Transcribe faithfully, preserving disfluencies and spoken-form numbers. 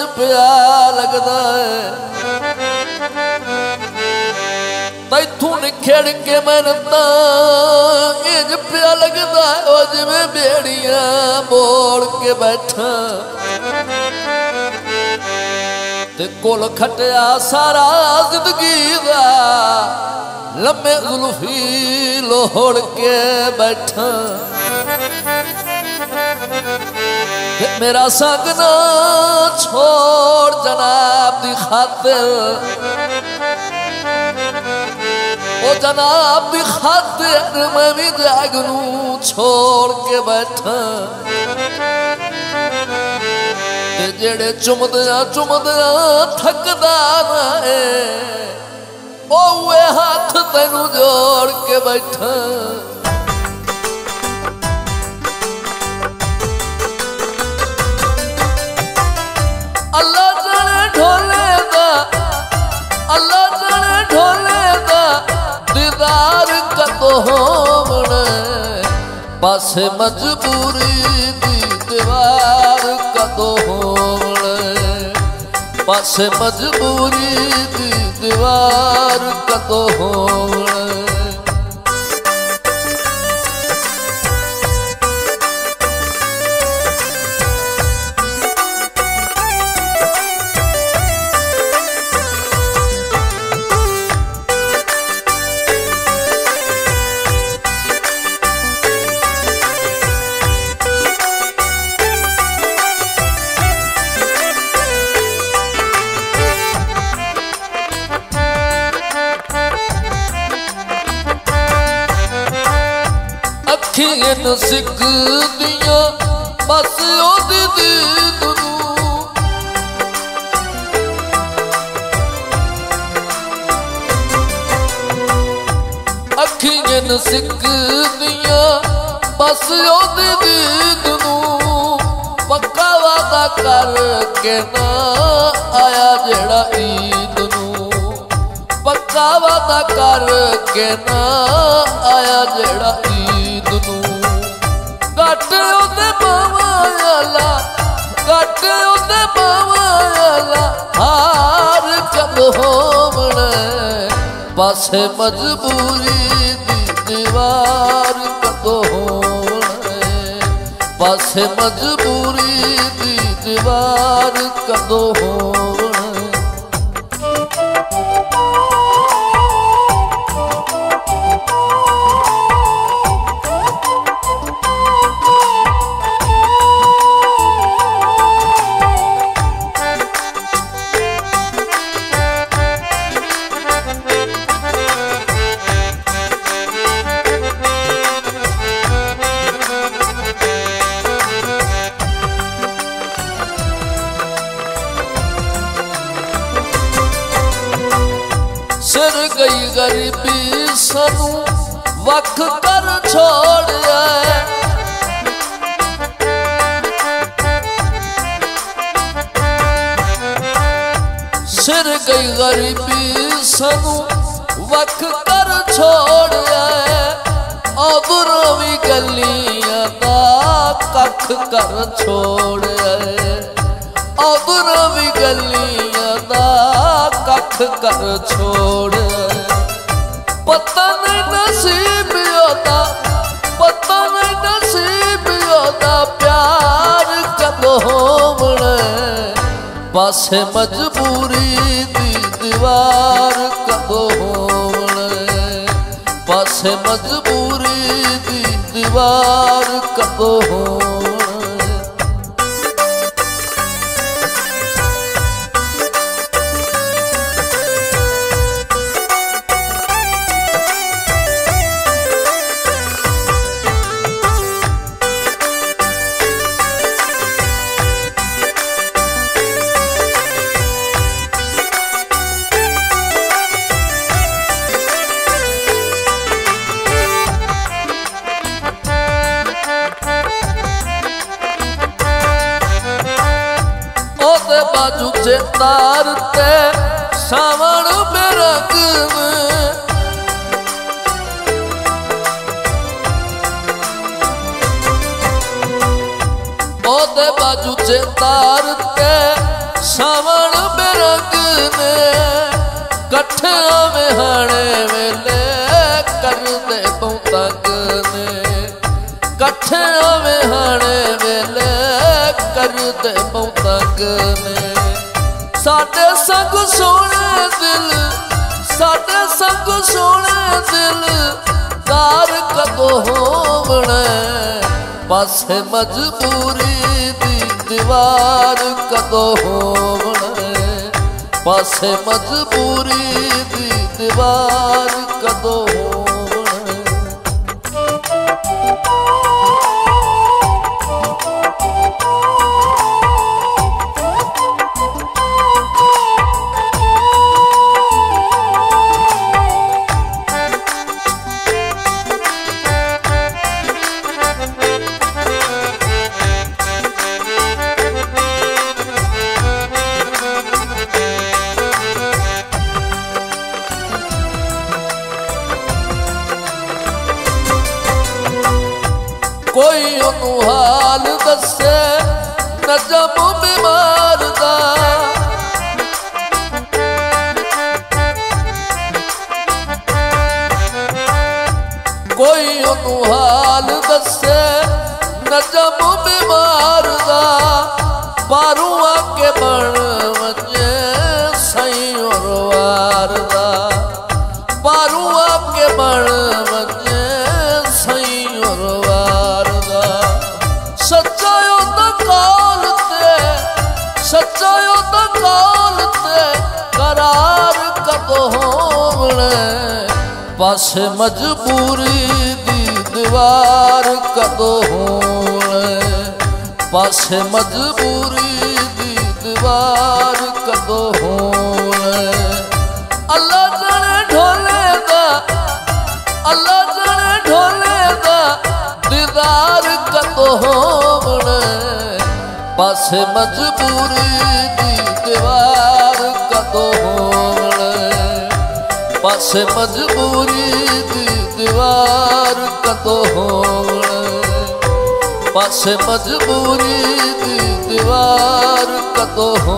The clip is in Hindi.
पिया लगदा है तैथू निखेड़ के मैनू इंज पिया लगदा है जिवें बेड़ियां बोल के बैठा ते कोल खटिया सारा जिंदगी दा लम्मे जुल्फी लोड़ के बैठा मेरा संग ना छोड़ जनाब दी खातिर ओ जनाब दी खातिर मैं भी जागनू छोड़ के बैठा ते जेड़े चुमदिया चुमदिया थकदा ना है ओ वे हाथ तेनू जोड़ के बैठा अल्लाह जाने ढोले दा अल्लाह जाने ढोले दा दीदार कदों होवणे पासे मजबूरी दी दीवार कदों होवणे पासे मजबूरी दी दीवार कदों होवणे अखियां सिक दिया बस ओदी दीद नूं अखियां सिक दिया बस ओदी दीद नूं पक्का वादा करके ना आया जेड़ा ईद नूं पक्का वादा करके ना आया जेड़ा ईद नूं गट ओदे बावाला गट ओदे बावाला हार कब होवणे पासे मजबूरी दी दीवार कदों होवणे पासे मजबूरी दी दीवार कदों होवणे सिर गई गरीबी सानू वख कर छोड़िया सिर गई गरीबी सानू वख कर छोड़िया अबरों भी गलियां दा कख कर छोड़िया अबरों भी गलियां दा कख कर छोड़ पता नहीं नसीब होता पता नहीं नसीब होता प्यार कब होवणे पासे मजबूरी दी दीवार कब होवणे पासे मजबूरी दी दीवार कब होवणे बाजू से तारते सावण में रंग में ओदे बाजू से तारते सावण बेरंग ने कट्ठिया विहाणे वेले कर दे पौतंग ने कट्ठिया विहाणे वेले कर दे पौतंग ने साडे संग सोने दिल साडे संग सोने दिल दार कदों होवणे पासे मजबूरी दी दीवार कदों होवणे पासे मजबूरी दी दीवार कदों होवणे कोई ओनू हाल दसे नजम बीमार दा कोई ओनू हाल दसे नजम बीमार दा बारू आके बन वजे सही और वार दा बारू आके बन वजे सही और वार सच्चायो दा कौल ते सच्चायो दा कौल ते करार कदों होवणे पासे मजबूरी दी दीवार कदों होवणे पासे मजबूरी दी दीवार कदों होवणे अल्लाह जाने ढोले दा अल्लाह जाने ढोले दा दीदार कदों होवणे पासे मजबूरी दी दीवार कदों होवणे पासे मजबूरी दी दीवार कदों होवणे पासे मजबूरी दी दीवार कदों